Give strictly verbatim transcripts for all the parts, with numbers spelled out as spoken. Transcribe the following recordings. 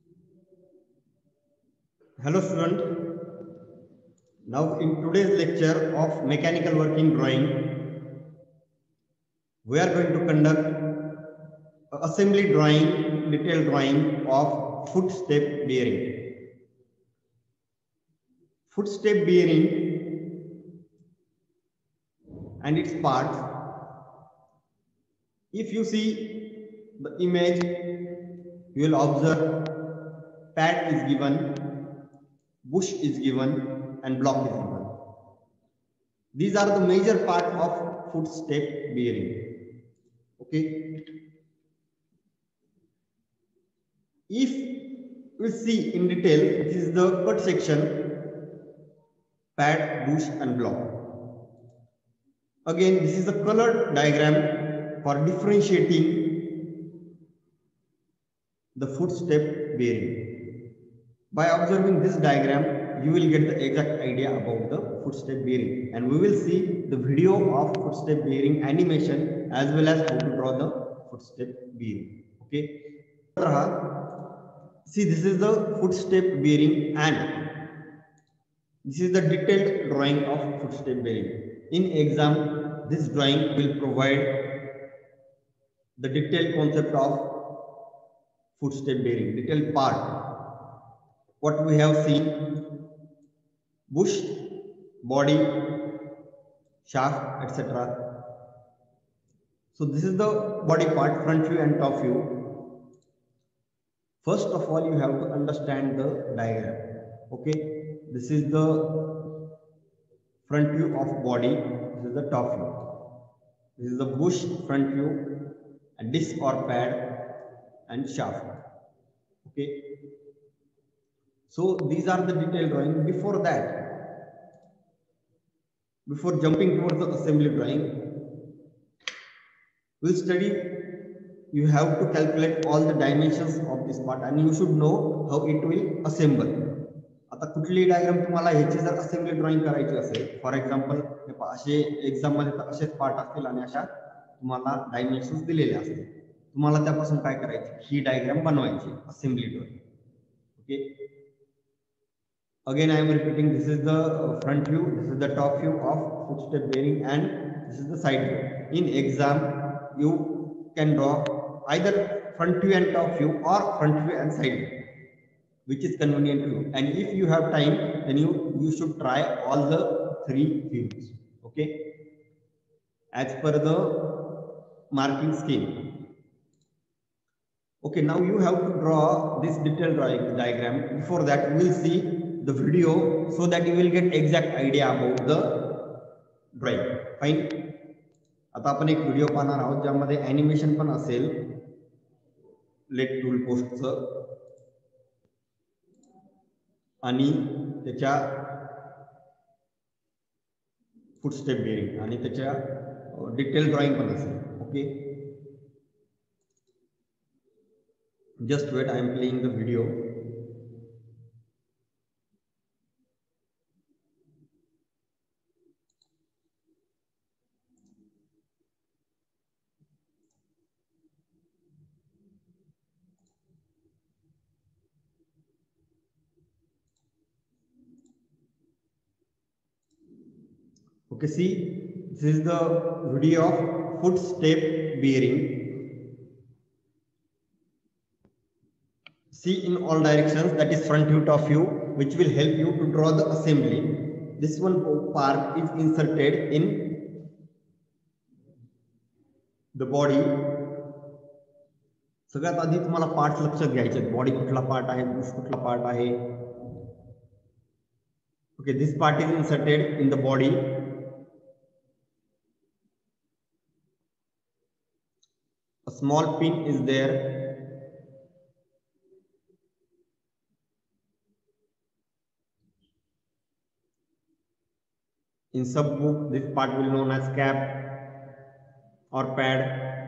Hello student. Now in today's lecture of mechanical working drawing, we are going to conduct a assembly drawing, detailed drawing of footstep bearing. Footstep bearing and its parts. If you see the image, you will observe pad is given, bush is given, and block is given. These are the major part of footstep bearing. Okay. If we see in detail, this is the cut section, pad, bush, and block. Again, this is a colored diagram for differentiating the footstep bearing. By observing this diagram, you will get the exact idea about the footstep bearing, and we will see the video of footstep bearing animation as well as how to draw the footstep bearing. Okay. See, this is the footstep bearing and this is the detailed drawing of footstep bearing. In exam, this drawing will provide the detailed concept of footstep bearing, detailed part. What we have seen, bush, body, shaft, et cetera. So this is the body part, front view and top view. First of all, you have to understand the diagram. Okay, this is the front view of body, this is the top view. This is the bush front view, and disc or pad, and shaft. Okay, so these are the detailed drawing. Before that, before jumping towards the assembly drawing, we'll study. You have to calculate all the dimensions of this part, and you should know how it will assemble. आता कुठली diagram तुम्हाला ह्याची जर assembly drawing करायची असेल, for example असे exam मध्ये तर असेच पार्ट असतील आणि अशा तुम्हाला डायमेन्शन्स दिलेले असतील. तुम्हाला त्यापासून काय करायचे, ही डायग्राम बनवायची assembly drawing. Okay, again I am repeating, this is the front view, this is the top view of footstep bearing, and this is the side view. In exam you can draw either front view and top view or front view and side view, which is convenient to you. And if you have time, then you you should try all the three views. Okay, as per the marking scheme. Okay, now you have to draw this detailed drawing diagram. Before that, we will see the video so that you will get exact idea about the drawing. Fine. आता आपण एक video पाहणार आहोत ज्यामध्ये animation पण असेल, late tool पोस्टचं, आणि त्याच्या फुटस्टेप बेरिंग आणि त्याच्या डिटेल ड्रॉइंग पण असेल. Okay, just wait, I am playing the video. Okay, see, this is the video of footstep bearing. See in all directions, that is front view, top view, which will help you to draw the assembly. This one part is inserted in the body. सगळ्यात आधी तुम्हाला parts लक्षात घ्यायचे, body कुठला part आहे, Bush कुठला part आहे. Okay, this part is inserted in the body. A small pin is there. In sub book, this part will be known as cap or pad.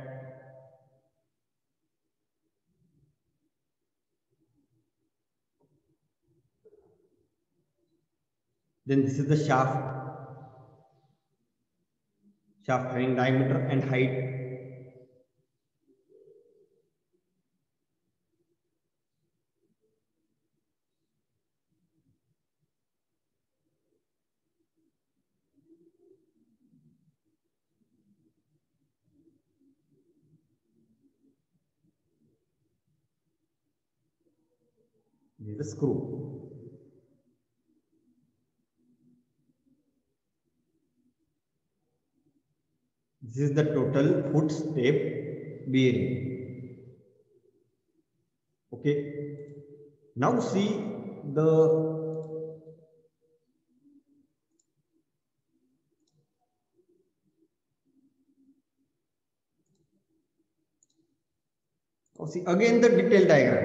Then this is the shaft. Shaft having diameter and height. This is the screw. This is the total footstep bearing. Okay. Now see the oh, see again the detailed diagram.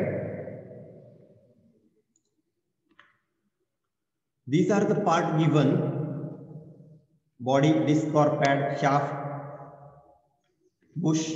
These are the part given: body, disc or pad, shaft, bush.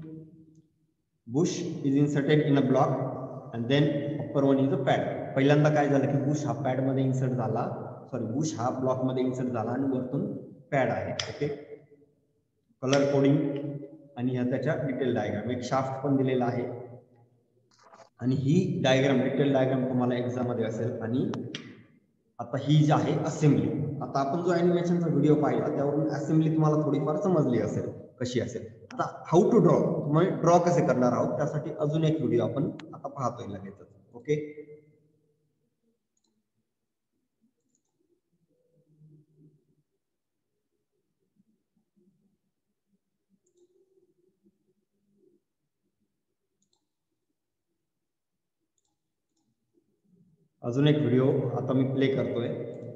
Bush is inserted in a block and then upper one is a pad. पहिल्यांदा काय झालं की Bush हा pad मध्ये insert झाला, sorry bush हा block मध्ये insert झाला आणि वरतून पॅड आहे. ओके, कलर कोडिंग आणि ह्या त्याच्या डिटेल डायग्राम. एक शाफ्ट पण दिलेला आहे आणि ही डायग्राम, डिटेल डायग्राम तुम्हाला एक्झाम मध्ये असेल. आणि आता ही जी आहे असेंब्ली. आता आपण जो ॲनिमेशनचा व्हिडिओ पाहिला त्यावरून असेंब्ली तुम्हाला थोडीफार समजली असेल कशी असेल. आता हाऊ टू ड्रॉ, म्हणजे ड्रॉ कसे करणार आहोत त्यासाठी अजून एक व्हिडिओ आपण आता पाहतोय लगेच. ओके, अजून एक व्हिडिओ आता मी प्ले करतोय.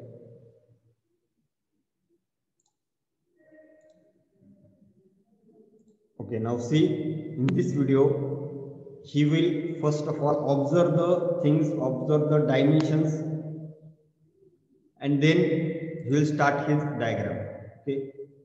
Okay, now see in this video he will first of all observe the things, observe the dimensions, and then he will start his diagram. Okay,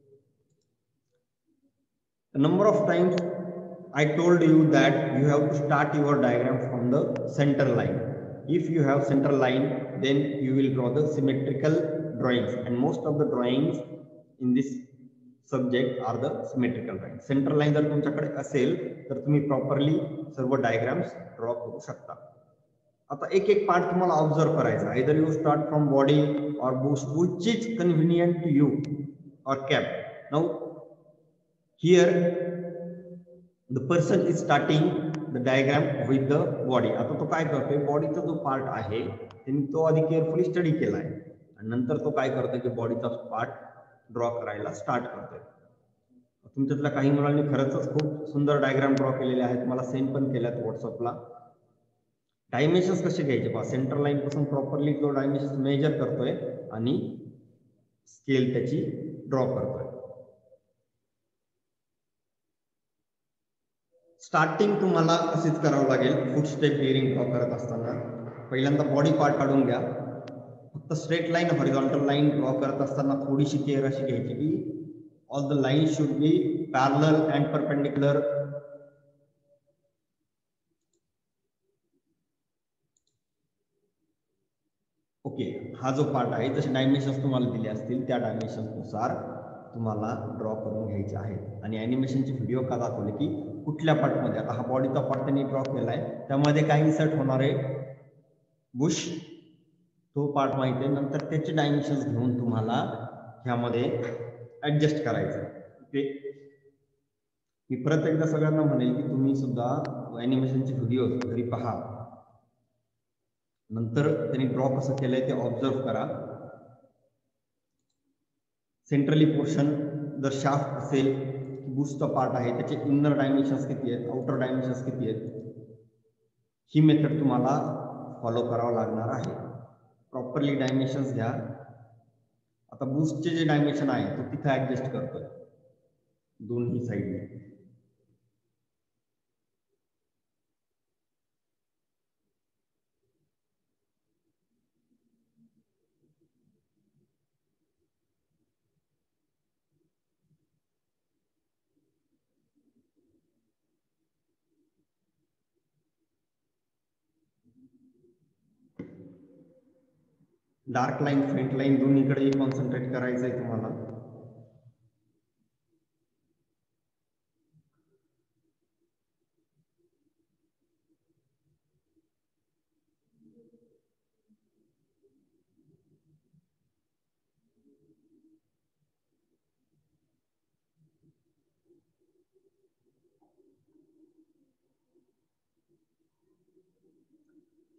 a number of times I told you that you have to start your diagram from the center line. If you have center line, then you will draw the symmetrical drawings, and most of the drawings in this subject are the symmetrical line. Centre line जर तुमच्याकडे असेल तर तुम्ही properly सर्व diagrams draw करू शकता. आता एक एक पार्ट तुम्हाला ऑब्झर्व करायचा. Either you start from body or bush, which is convenient to you, or cap. Now here the person is starting the diagram with the body. आता तो काय करतोय, बॉडीचा जो पार्ट आहे त्यांनी तो आधी केअरफुली स्टडी केला आहे आणि नंतर तो काय करतोय की बॉडीचा पार्ट ड्रॉ करायला स्टार्ट करतोय. तुमच्यातल्या काही मुलांनी खरंच खूप सुंदर डायग्राम ड्रॉ केलेले आहेत, मला सेंड पण केल्यात व्हॉट्सअपला. डायमेन्शन्स कसे घ्यायचे पहा, सेंटर लाईन पासून प्रॉपरली तो डायमेन्शन्स मेजर करतोय आणि स्केल त्याची ड्रॉ करतोय. स्टार्टिंग तुम्हाला असेच करावं लागेल. फुटस्टेप बिअरिंग ड्रॉ करत असताना पहिल्यांदा बॉडी पार्ट काढून घ्या. फक्त straight line, horizontal line draw करत असताना थोडीशी केअर अशी घ्यायची की all the lines should be parallel and perpendicular. Okay, हा जो पार्ट आहे जसे डायमेन्शन्स तुम्हाला दिले असतील त्या डायमेन्शन्स नुसार तुम्हाला ड्रॉ करून घ्यायचे आहेत. आणि ॲनिमेशनचे व्हिडिओ का दाखवले की कुठल्या पार्टमध्ये, आता हा बॉडीचा पार्ट त्यांनी ड्रॉ केलाय त्यामध्ये काय इन्सर्ट होणार आहे, बुश, तो पार्ट माहिती आहे. नंतर त्याचे डायमेन्शन्स घेऊन तुम्हाला ह्यामध्ये ऍडजस्ट करायचं. ओके, मी परत एकदा सगळ्यांना म्हणेल की तुम्ही सुद्धा ॲनिमेशनचे व्हिडिओ घरी पहा, नंतर त्यांनी ड्रॉ कसं केलंय ते ऑब्झर्व करा. सेंट्रली पोर्शन जर शाफ्ट असेल, बुशचा पार्ट आहे त्याचे इनर डायमेन्शन्स किती आहेत, आउटर डायमेन्शन्स किती आहेत, ही मेथड तुम्हाला फॉलो करावं लागणार आहे. प्रॉपरली डायमेन्शन्स घ्या. आता बुशचे जे डायमेन्शन आहे तो तिथे ऍडजस्ट करतोय दोन्ही साईडने. डार्क लाईन, फेंट लाईन दोन्हीकडेही कॉन्सन्ट्रेट करायचं आहे तुम्हाला.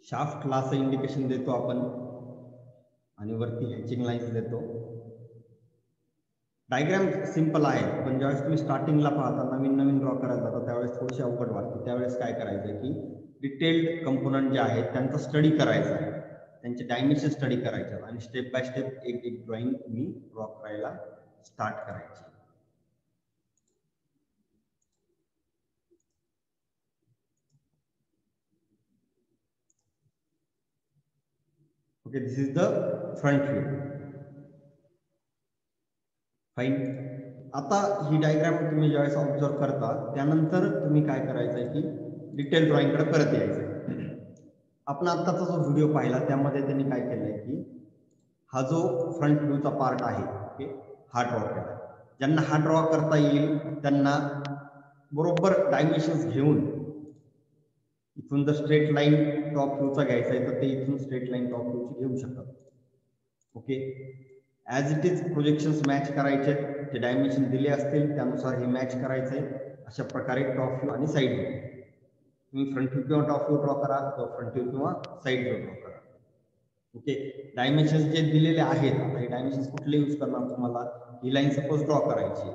शाफ्टला असं इंडिकेशन देतो आपण आणि वरती हॅचिंग लाईन्स देतो. डायग्राम सिंपल आहे, पण ज्यावेळेस तुम्ही स्टार्टिंगला पाहता, नवीन नवीन ड्रॉ करायला जाता, त्यावेळेस थोडीशी अवघड वाटते. त्यावेळेस काय करायचं आहे की डिटेल्ड कंपोनंट जे आहेत त्यांचा स्टडी करायचा आहे, त्यांचे डायमेन्शन स्टडी करायचे आणि स्टेप बाय स्टेप एक एक ड्रॉइंग तुम्ही ड्रॉ करायला स्टार्ट करायची. Okay, this is the front view. Fine. आता ही डायग्राम तुम्ही ज्यावेळेस ऑब्झर्व करता त्यानंतर तुम्ही काय करायचं आहे की डिटेल ड्रॉइंगकडे परत यायचं आहे. आपण आत्ताचा जो व्हिडिओ पाहिला त्यामध्ये त्यांनी काय केलंय की हा जो फ्रंट व्ह्यूचा पार्ट आहे, ओके, हा ड्रॉ केला. ज्यांना हा ड्रॉ करता येईल त्यांना बरोबर डायमेन्शन्स घेऊन इथून जर स्ट्रेट लाईन टॉप व्ह्यूचा घ्यायचा आहे तर ते इथून स्ट्रेट लाईन टॉप व्ह्यूची घेऊ शकतात. Okay, as it is projections match करायचे, जे डायमेन्शन दिले असतील त्यानुसार हे मॅच करायचे. अशा प्रकारे टॉप व्ह्यू आणि साईड व्ह्यू, तुम्ही फ्रंट व्ह्यू किंवा टॉप व्ह्यू ड्रॉ करा, किंवा फ्रंट व्ह्यू किंवा साईड व्ह्यू ड्रॉ करा. ओके, डायमेन्शन्स जे दिलेले आहेत, आता हे डायमेन्शन्स कुठले यूज करणार तुम्हाला? ही लाईन सपोज ड्रॉ करायची,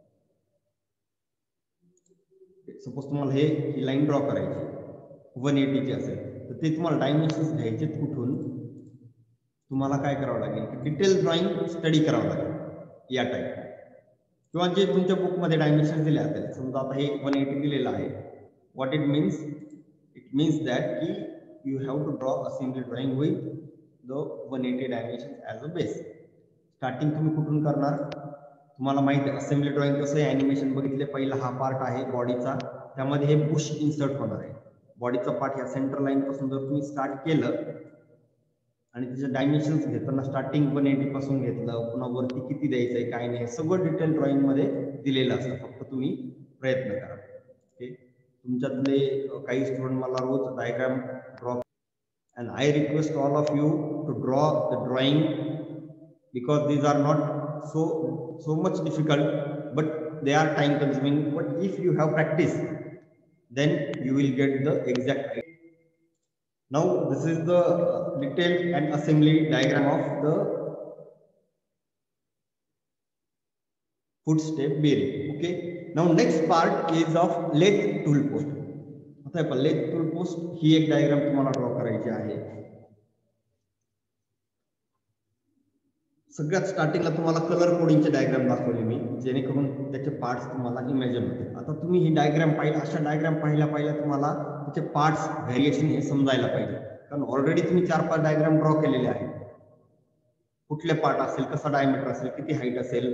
सपोज तुम्हाला हे ही लाईन ड्रॉ करायची वन एटीची असेल तर ते तुम्हाला डायमेन्शन्स घ्यायचे कुठून? तुम्हाला काय करावं लागेल की डिटेल ड्रॉइंग स्टडी करावं लागेल या टाईप, किंवा जे तुमच्या बुकमध्ये डायमेन्शन दिले असतील. समजा आता हे वन एटी दिलेलं आहे, what it means? It means that की you have to draw a single drawing with the one eighty dimension as a base. Starting तुम्ही कुठून करणार? तुम्हाला माहिती आहे असेंब्ली ड्रॉइंग कसं आहे, ॲनिमेशन बघितले, पहिला हा पार्ट आहे बॉडीचा, त्यामध्ये हे बुश इन्सर्ट होणार आहे. बॉडीचा पार्ट ह्या सेंटर लाईन पासून जर तुम्ही स्टार्ट केलं आणि त्याचे डायमेन्शन्स घेताना स्टार्टिंग वन एटी पासून घेतलं, पुन्हा वरती किती द्यायचं आहे काय नाही, सगळं डिटेल ड्रॉइंग मध्ये दिलेलं असतं, फक्त तुम्ही प्रयत्न करा. ओके, तुमच्यातले काही स्टुडंट मला रोज diagram draw, and I request all of you to draw the drawing because these are not so so much difficult, but they are time consuming. But if you have practice, then you will get the exact idea. Now this is the detailed and assembly diagram of the footstep bearing. Okay, now next part is of lathe tool post. आता आपण lathe tool post ही एक diagram तुम्हाला draw करायची आहे. सगळ्यात स्टार्टिंगला तुम्हाला colour कोडिंगचे diagram दाखवले मी, जेणेकरून त्याचे पार्ट्स तुम्हाला इमॅजिन होतील. आता तुम्ही ही डायग्राम पाहिजे, अशा डायग्राम पाहिल्या पाहिल्या तुम्हाला त्याचे पार्ट्स व्हेरिएशन हे समजायला पाहिजे, कारण ऑलरेडी तुम्ही चार पाच डायग्राम ड्रॉ केलेले आहेत. कुठले पार्ट असेल, कसा डायमीटर असेल, किती हाईट असेल.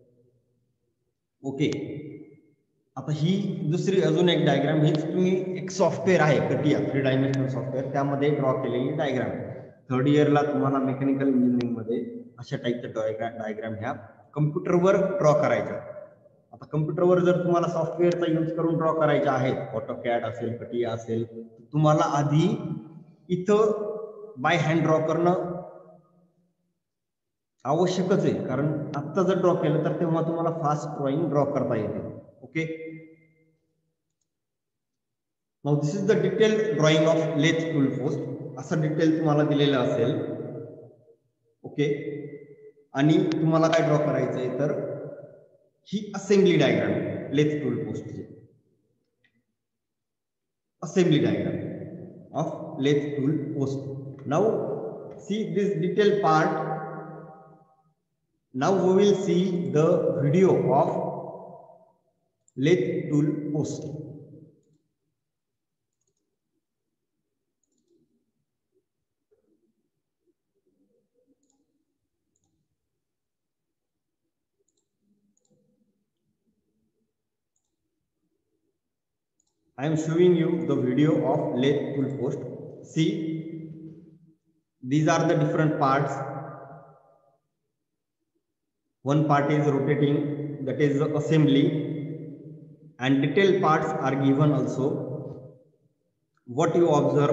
ओके, आता ही दुसरी अजून एक डायग्राम, हीच तुम्ही एक सॉफ्टवेअर आहे कटिया थ्री डायमेन्शनल सॉफ्टवेअर, त्यामध्ये ड्रॉ केलेली डायग्राम. थर्ड इयरला तुम्हाला मेकॅनिकल इंजिनिअरिंग मध्ये अशा टाईपच्या डायग्राम डायग्राम ह्या कम्प्युटरवर ड्रॉ करायच्या. आता कम्प्युटरवर जर तुम्हाला सॉफ्टवेअरचा यूज करून ड्रॉ करायच्या आहेत, ऑटोकॅड असेल, कटिया असेल, तुम्हाला आधी इथं बाय हँड ड्रॉ करणं आवश्यकच आहे, कारण आत्ता जर ड्रॉ केलं तर तेव्हा तुम्हाला फास्ट ड्रॉइंग ड्रॉ करता येते. Okay, now this is the detail drawing of lathe tool post. असं डिटेल तुम्हाला दिलेलं असेल. ओके, आणि तुम्हाला काय ड्रॉ करायचं आहे तर ही assembly diagram lathe tool post ची assembly diagram of lathe tool post. Now see this detail part. Now we will see the video of lathe tool post. I am showing you the video of lathe tool post. See, these are the different parts. One part is rotating, that is the assembly, and detailed parts are given also. What you observe,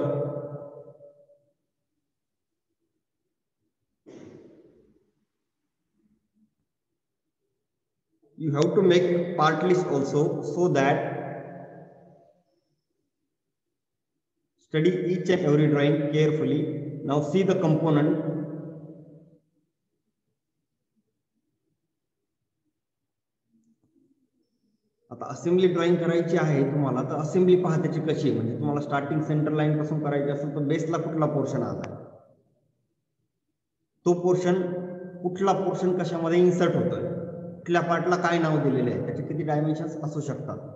you have to make part list also, so that Study each and every drawing carefully. Now see the component. आता assembly drawing करायची आहे तुम्हाला, तर assembly पहा त्याची कशी, म्हणजे तुम्हाला स्टार्टिंग सेंटर लाईन पासून करायची असेल तर बेसला कुठला पोर्शन आला, तो पोर्शन कुठला पोर्शन कशामध्ये इन्सर्ट होतोय, कुठल्या पार्टला काय नाव दिलेलं आहे, त्याचे किती डायमेन्शन्स असू शकतात.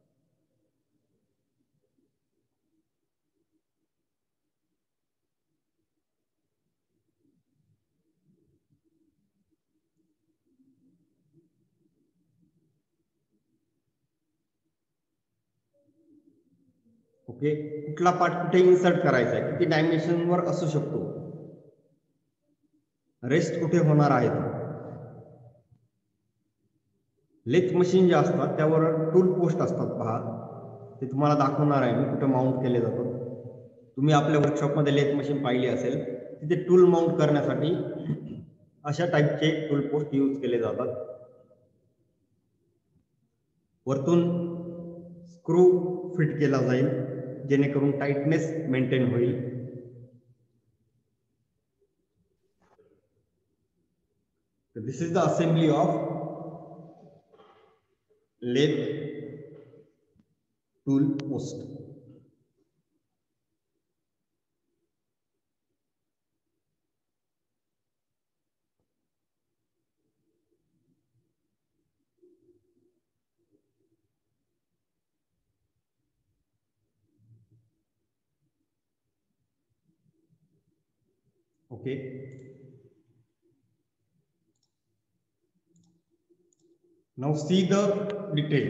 ओके, कुठला पार्ट कुठे इन्सर्ट करायचा आहे, किती डायमेन्शन वर असू शकतो, रेस्ट कुठे होणार आहे. लेथ मशीन जे असतात त्यावर टूल पोस्ट असतात पहा, ते तुम्हाला दाखवणार आहे मी कुठे माउंट केले जातात. तुम्ही आपल्या वर्कशॉपमध्ये लेथ मशीन पाहिली असेल, तिथे टूल माउंट करण्यासाठी अशा टाईपचे टूल पोस्ट यूज केले जातात. वरतून स्क्रू फिट केला जाईल जेणेकरून टाइटनेस मेंटेन होईल. This is the assembly of lathe tool post. Okay, now see the detail.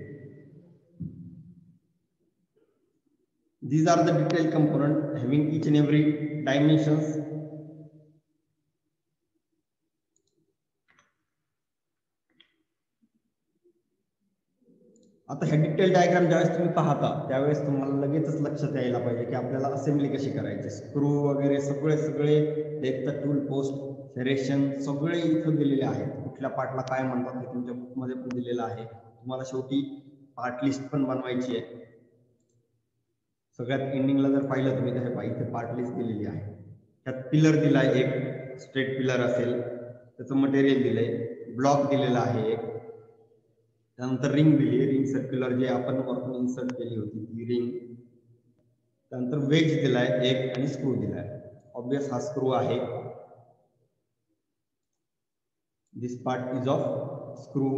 These are the detailed component having each and every dimensions. आता हे डिटेल डायग्राम ज्यावेळेस तुम्ही पाहता त्यावेळेस तुम्हाला लगेचच लक्षात यायला पाहिजे की आपल्याला असेंब्ली कशी करायची. स्क्रू वगैरे सगळे सगळे लेथ टूल पोस्ट सेरेशन सगळे इथं दिलेले आहेत. कुठल्या पार्टला काय म्हणतात ते तुमच्या बुकमध्ये पण दिलेलं आहे. तुम्हाला शेवटी पार्ट लिस्ट पण बनवायची आहे. सगळ्यात एंडिंगला जर पाहिलं तुम्ही तर हे इथे पार्ट लिस्ट दिलेली आहे. त्यात पिलर दिलाय, एक स्ट्रेट पिलर असेल त्याचं मटेरियल दिलंय, ब्लॉक दिलेला आहे एक, त्यानंतर रिंग दिली, रिंग सर्क्युलर जे आपण वरतून इन्सर्ट केली होती ती रिंग, त्यानंतर वेज दिलाय एक आणि स्क्रू दिलाय. ऑब्वियस हा स्क्रू आहे. This part is of screw.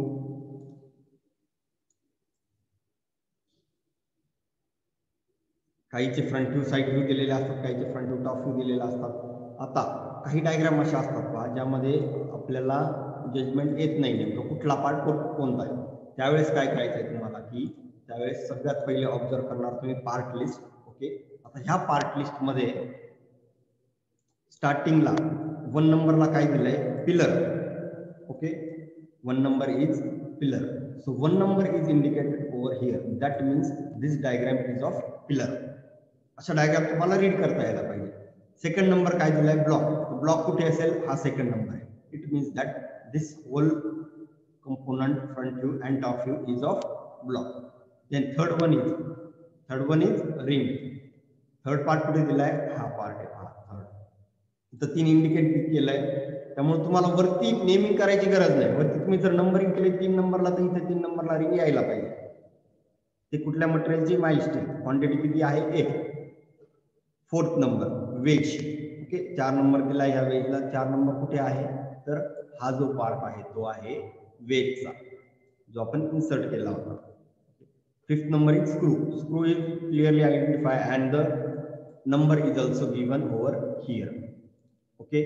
काहीचे फ्रंट व्ह्यू साइड व्ह्यू दिलेले असतात, काहीचे फ्रंट व्ह्यू टॉप व्ह्यू दिलेले असतात. आता काही डायग्राम अशा असतात पहा ज्यामध्ये आपल्याला जजमेंट येत नाही नेमकं कुठला पार्ट कोणता आहे. त्यावेळेस काय करायचंय तुम्हाला की त्यावेळेस सगळ्यात पहिले ऑब्झर्व करणार तुम्ही पार्ट लिस्ट. ओके, आता ह्या पार्ट लिस्ट मध्ये स्टार्टिंगला वन नंबरला काय दिलंय, pillar. Okay, one number is pillar. So one number is indicated over here. That means this diagram is of pillar. अशा डायग्राम तुम्हाला रीड करता यायला पाहिजे. सेकंड नंबर काय दिलाय, ब्लॉक. ब्लॉक कुठे असेल, हा सेकंड नंबर आहे. It means that this whole component front view and top view is of block. Then third one is third one is ring. Third part कुठे दिलाय, हा पार्ट आहे हा थर्ड. इथं तीन इंडिकेट केलंय त्यामुळे तुम्हाला वरती नेमिंग करायची गरज नाही. वरती तुम्ही जर नंबरिंग केले तीन नंबरला तर इथे तीन नंबरला रिंग यायला पाहिजे. ते कुठल्या मटेरियलची, माइलस्टील. क्वांटिटी किती आहे, एक. Fourth number wedge. ओके, चार नंबर दिला ह्या वेजला. चार नंबर कुठे आहे तर हा जो पार्ट आहे तो आहे वेजचा जो आपण इन्सर्ट केला होता. Fifth number is screw. Screw is clearly identify and the number is also given over here. Okay,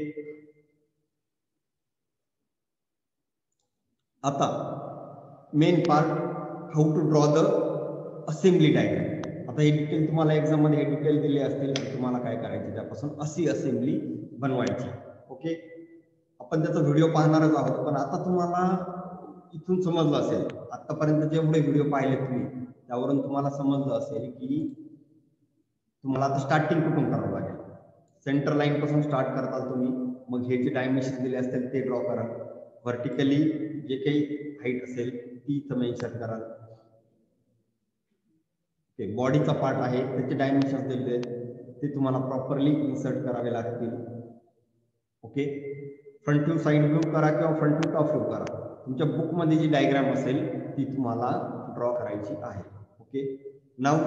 आता main part, how to draw the assembly diagram. आता हे डिटेल तुम्हाला एक्झाम मध्ये हे डिटेल दिले असतील तुम्हाला काय करायचे त्यापासून अशी असेंब्ली बनवायची. ओके, आपण त्याचा व्हिडिओ पाहणारच आहोत. पण आता तुम्हाला इथून समजलं असेल, आतापर्यंत जेवढे व्हिडिओ पाहिले तुम्ही त्यावरून तुम्हाला समजलं असेल की तुम्हाला आता स्टार्टिंग कुठून करावं लागेल. सेंटर लाईन पासून स्टार्ट करताल तुम्ही, मग हे जे डायमेन्शन दिले असतील ते ड्रॉ कराल. व्हर्टिकली जे काही हाईट असेल ती इथं मेन्शन कराल. ओके, बॉडीचा पार्ट आहे त्याचे डायमेन्शन दिले ते तुम्हाला प्रॉपरली इन्सर्ट करावे लागतील. Okay, front view, side view करा किंवा फ्रंट व्ह्यू, टॉप व्ह्यू करा. तुमच्या बुकमध्ये जी डायग्राम असेल ती तुम्हाला ड्रॉ करायची आहे. Okay, now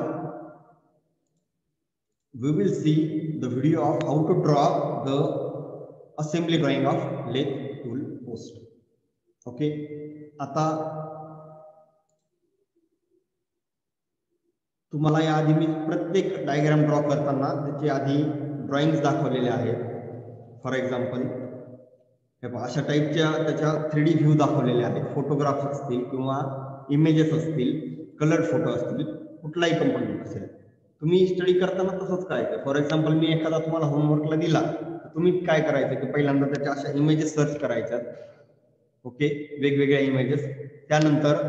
we will see the video of how to draw the assembly drawing of leg tool post. Okay, आता तुम्हाला याआधी मी प्रत्येक डायग्राम ड्रॉ करताना त्याची आधी ड्रॉइंग्स दाखवलेले आहेत. फॉर एक्झाम्पल हे पहा, अशा टाईपच्या त्याच्या थ्री डी व्ह्यू दाखवलेले आहेत. फोटोग्राफ्स असतील किंवा इमेजेस असतील, कलर फोटो असतील, कुठलाही कंपोनंट असेल, तुम्ही स्टडी करताना तसंच करायचं. फॉर एक्झाम्पल मी एखादा तुम्हाला होमवर्कला दिला तर तुम्ही काय करायचं की पहिल्यांदा त्याच्या अशा इमेजेस सर्च करायच्यात. ओके, वेगवेगळ्या इमेजेस. त्यानंतर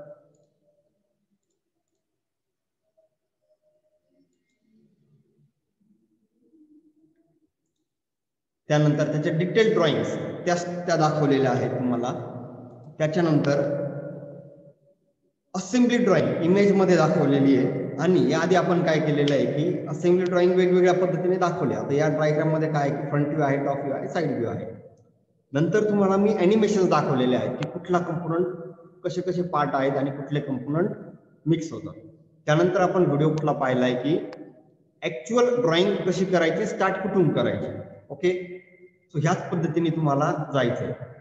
त्यानंतर त्याचे डिटेल ड्रॉइंग्स त्या त्या दाखवलेल्या आहेत तुम्हाला. त्याच्यानंतर असेंब्ली ड्रॉइंग इमेजमध्ये दाखवलेली आहे. आणि याआधी आपण काय केलेलं आहे की असेंब्ली ड्रॉइंग वेगवेगळ्या पद्धतीने दाखवले. आता या डायग्राममध्ये काय आहे की फ्रंट व्ह्यू आहे, टॉप व्ह्यू आहे, साइड व्ह्यू आहे. नंतर तुम्हाला मी ॲनिमेशन दाखवलेले आहेत की कुठला कंपोनंट कसे कसे पार्ट आहेत आणि कुठले कंपोनंट मिक्स होतात. त्यानंतर आपण व्हिडिओ कुठला पाहिलाय की ऍक्च्युअल ड्रॉइंग कशी करायची, स्टार्ट कुठून करायची. ओके, सो ह्याच पद्धतीने तुम्हाला जायचंय.